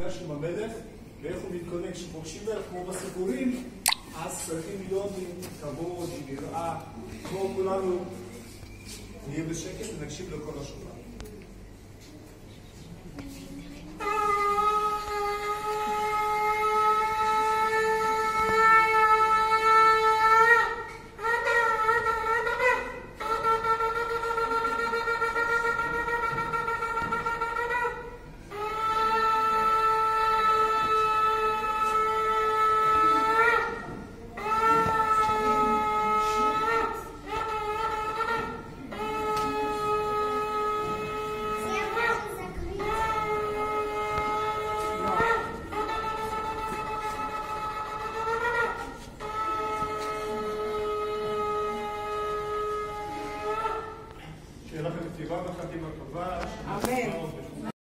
נפגש עם המלך, ואיך הוא מתכונן. כשפוגשים מלך כמו בסיפורים, אז צריכים להיות עם כבוד, עם יראה, כמו כולנו נהיה בשקט ונקשיב לכל השופט.